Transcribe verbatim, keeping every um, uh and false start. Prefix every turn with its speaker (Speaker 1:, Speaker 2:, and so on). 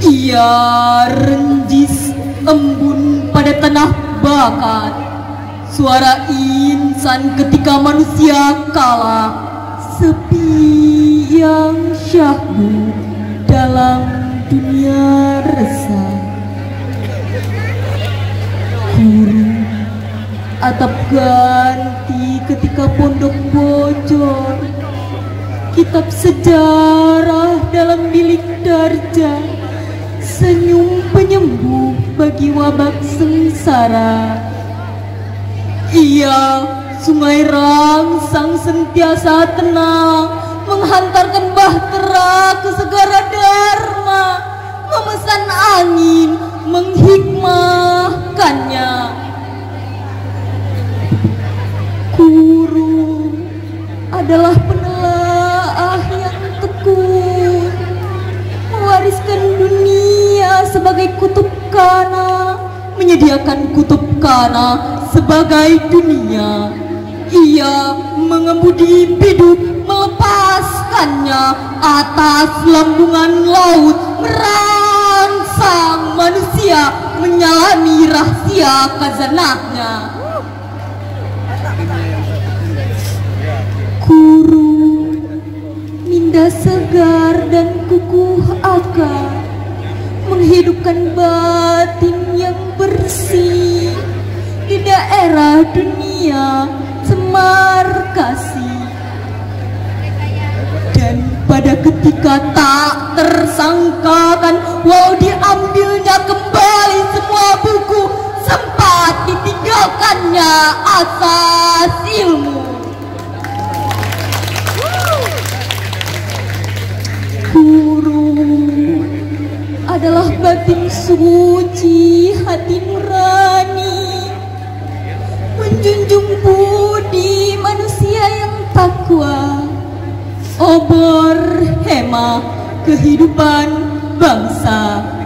Speaker 1: Ia renjis embun pada tanah bakat, suara insan ketika manusia kalah, sepi yang syahdu dalam dunia resah. Guru atap ganti ketika pondok bocor, kitab sejarah dalam bilik darjah, senyum penyembuh bagi wabak sengsara. Ia sungai rangsang sentiasa tenang, menghantarkan bahtera ke segara dharma, memesan angin menghikmahkannya. Guru adalah penelaah yang tekun, mewariskan dunia sebagai kutub kana, menyediakan kutub kana sebagai dunia. Ia mengemudi biduk, melepaskannya atas lambungan laut, merangsang manusia menyalami rahasia khazanahnya. Guru minda segar dan kukuh akal, menghidupkan batin yang bersih di daerah dunia semar kasih. Dan pada ketika tak tersangkakan, walau diambilnya kembali semua buku, sempat ditinggalkannya asas ilmu. Guru adalah batin suci hati nurani, menjunjung budi manusia yang takwa, obor hema kehidupan bangsa.